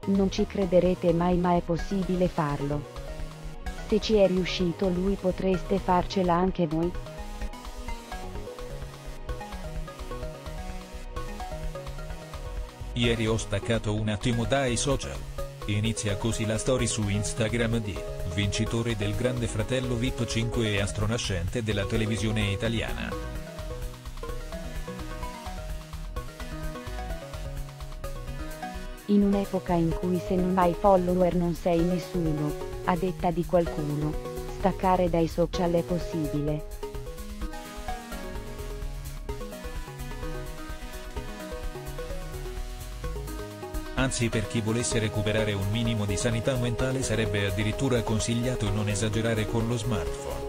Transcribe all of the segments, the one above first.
Non ci crederete mai, ma è possibile farlo. Se ci è riuscito lui, potreste farcela anche voi? Ieri ho staccato un attimo dai social. Inizia così la story su Instagram di vincitore del Grande Fratello VIP 5 e astronascente della televisione italiana. In un'epoca in cui se non hai follower non sei nessuno, a detta di qualcuno, staccare dai social è possibile. Anzi, per chi volesse recuperare un minimo di sanità mentale sarebbe addirittura consigliato non esagerare con lo smartphone.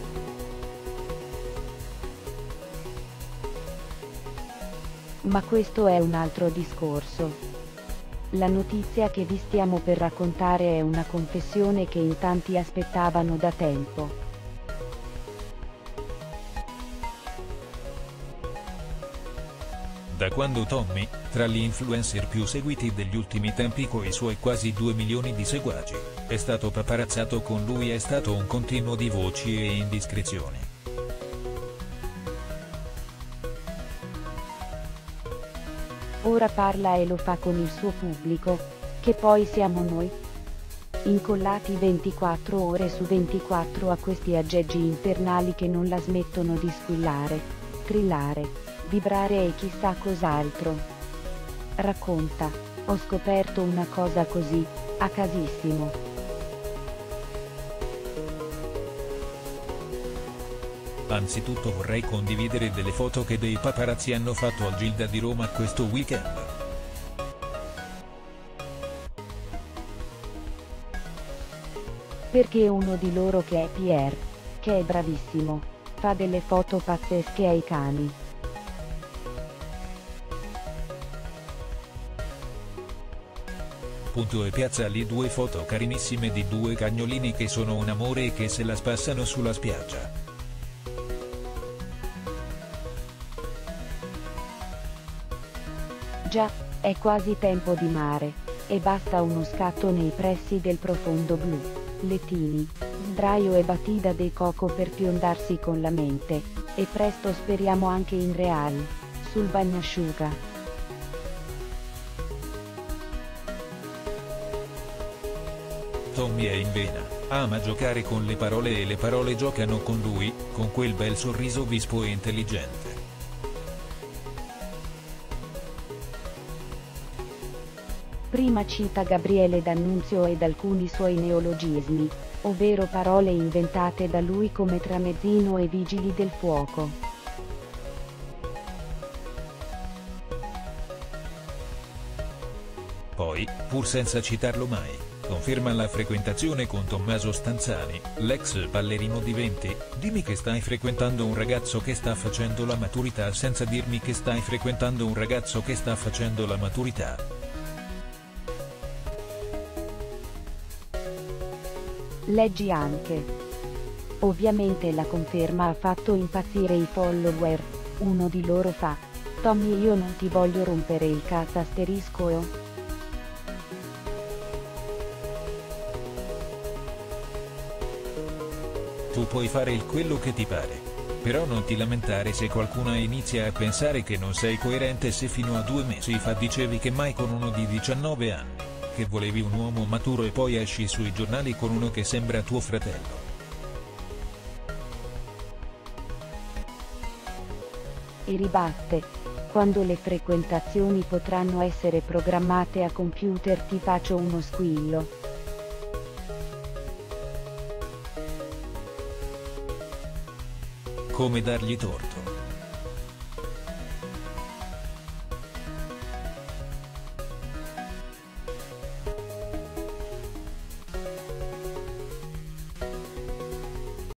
Ma questo è un altro discorso. La notizia che vi stiamo per raccontare è una confessione che in tanti aspettavano da tempo. Da quando Tommy, tra gli influencer più seguiti degli ultimi tempi coi suoi quasi 2 milioni di seguaci, è stato paparazzato con lui è stato un continuo di voci e indiscrezioni. Ora parla e lo fa con il suo pubblico, che poi siamo noi. Incollati 24 ore su 24 a questi aggeggi infernali che non la smettono di squillare, trillare, vibrare e chissà cos'altro. Racconta: ho scoperto una cosa così, a casissimo. Anzitutto vorrei condividere delle foto che dei paparazzi hanno fatto al Gilda di Roma questo weekend. Perché uno di loro, che è Pierre, che è bravissimo, fa delle foto pazzesche ai cani. E piazza lì 2 foto carinissime di 2 cagnolini che sono un amore e che se la spassano sulla spiaggia. Già, è quasi tempo di mare, e basta uno scatto nei pressi del profondo blu, lettini, sdraio e batida de coco per fiondarsi con la mente, e presto speriamo anche in real, sul bagnasciuga. Tommy è in vena, ama giocare con le parole e le parole giocano con lui, con quel bel sorriso vispo e intelligente. Prima cita Gabriele D'Annunzio ed alcuni suoi neologismi, ovvero parole inventate da lui come tramezzino e vigili del fuoco. Poi, pur senza citarlo mai, conferma la frequentazione con Tommaso Stanzani, l'ex ballerino di 20, dimmi che stai frequentando un ragazzo che sta facendo la maturità senza dirmi che stai frequentando un ragazzo che sta facendo la maturità. Leggi anche. Ovviamente la conferma ha fatto impazzire i follower, uno di loro fa: Tommy, io non ti voglio rompere il cazzo asterisco. Tu puoi fare quello che ti pare. Però non ti lamentare se qualcuno inizia a pensare che non sei coerente se fino a 2 mesi fa dicevi che mai con uno di 19 anni, che volevi un uomo maturo e poi esci sui giornali con uno che sembra tuo fratello. E ribatte: quando le frequentazioni potranno essere programmate a computer ti faccio uno squillo. Come dargli torto?